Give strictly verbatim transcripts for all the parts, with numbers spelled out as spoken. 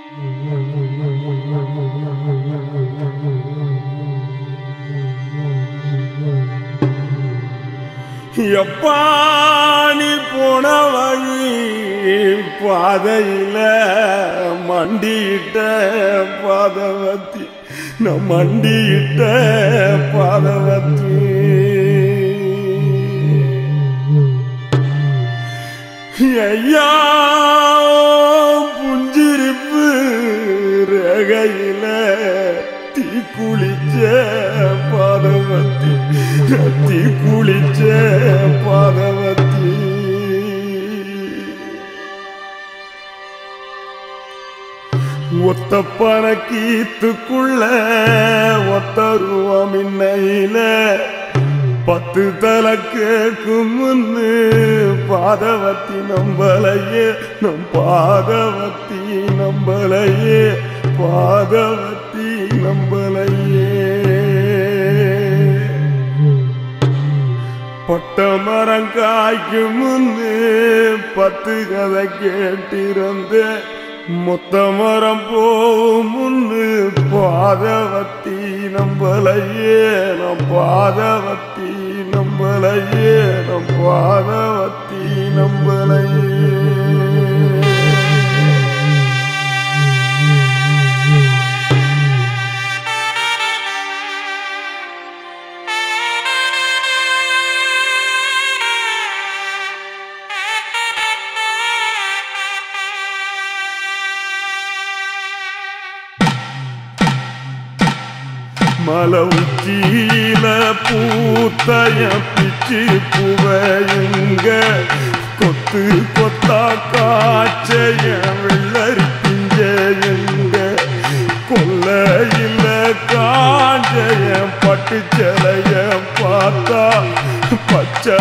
எப்பானி போன வழி பாதையில மண்டியிட்ட பாதவத்தி நம் மண்டியிட்ட பாதவத்தி ஐயா புஞ்சிருப்பு ரகையில தீ குளிச்ச பாதவத்தி தீ குளிச்ச பாதவத்தி ஒத்த பணக்கீத்துக்குள்ள ஒத்த ரூபமின்னையில பத்து தலை கேட்கும் முன்னு பாதவத்தி நம்பலையே நம் பாதவத்தி நம்பலையே பாதவத்தி நம்பலையே பட்ட மரம் காய்க்கும் முன்னு பத்து கதை கேட்டிருந்த மொத்த மரம் போகும் முன்னு பாதவத்தி நம்பலையே நம் பாதவத்தி நம்பலையே நம் பாதவத்தி நம்பலையே மலை உச்சியில பூத்தைய பிச்சு புவையுங்க கொத்து கொத்தா காய்ச்சைய வெள்ளரி பிஞ்சையுங்க கொல்லையில காஞ்சைய பட்டு சிலைய பார்த்தா பச்சை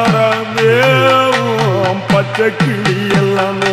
மரமேவும் பச்சை கிளி எல்லாம்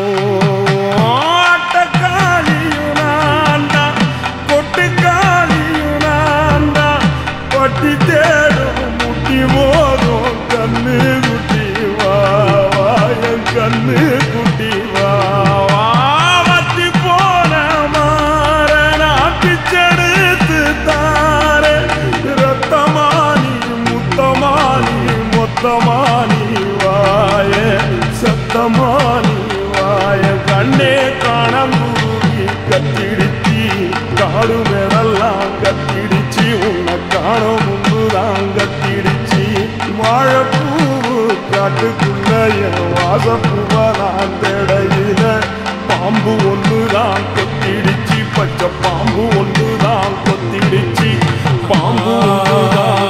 கண்ணு குட்டி வா வாயம் கண்ணு குட்டி வா வாத்தி போன மாற நாட்டிச்செடுத்து தார ரத்தமானி முத்தமானி மொத்தமானி வாய சத்தமானி வாய கண்ணே காணங்குருவி கத்திடிச்சி காடு மேலெல்லாம் கத்திடிச்சி உன்னை காணும் முன்புதான் கத்திடிச்சி வாழப்பூவு காட்டுக்குள்ள என் வாசப்பூவதான் தேடையில பாம்பு ஒன்றுதான் கொத்திடிச்சு பச்சை பாம்பு ஒன்றுதான் கொத்திடிச்சு பாம்பு ஒன்றுதான்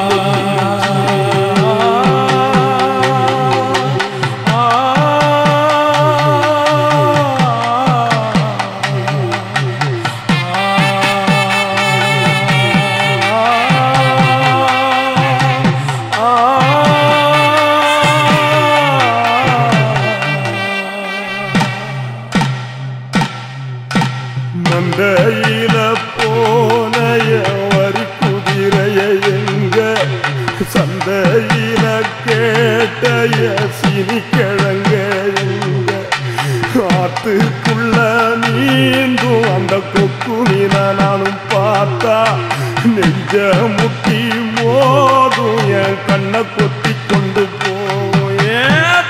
மந்தையில போனைய வரி குதிரைய எங்க சந்தையில கேட்டைய சினி கிழங்க எங்க ஆத்துக்குள்ள நீந்தும் அந்த கொக்கு மீன நானும் பார்த்தா நெஞ்ச முட்டி மோதும் என் கண்ணை கொத்தி கொண்டு போயே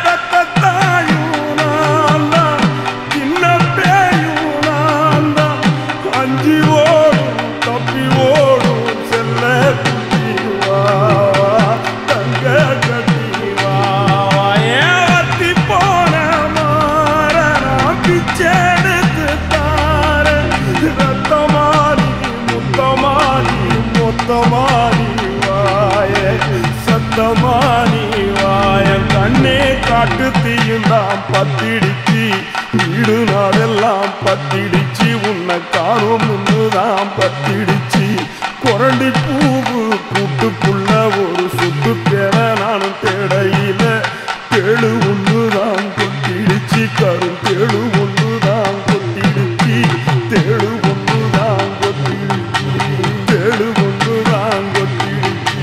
சத்தமானி வாய கண்ணே காட்டு தீயுந்தான் பத்திடிச்சு வீடு நாடெல்லாம் பத்திடிச்சு உன்னை காணும் முன்னுதான் பத்திடிச்சு கொரண்டி பூவு கூட்டுக்குள்ள ஒரு சுத்து தேட நானும் தேடையில தேழு ஒன்றுதான் கொத்திடிச்சு கரும் தேழு ஒன்றுதான் கொத்திடிச்சு தேழு ஒன்றுதான் கொத்திடிச்சு தேழு ஒன்றுதான் கொத்திடிச்சு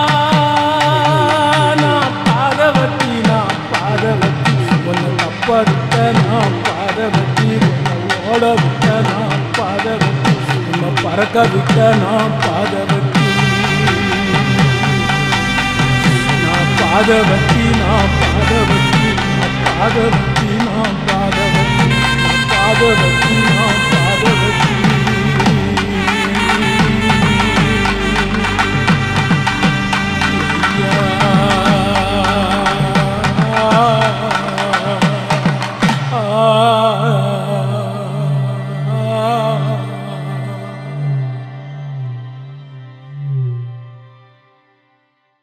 நான் பாதவத்தி நான் பாதவத்தி ஒன்னு தப்பது பறக்க விட்ட நான் பாதவத்தி நான் பாதவத்தி நான் பாதவத்தி நான் பாதவத்தி நான் பாதவத்தி நான் பாதவத்தி நான்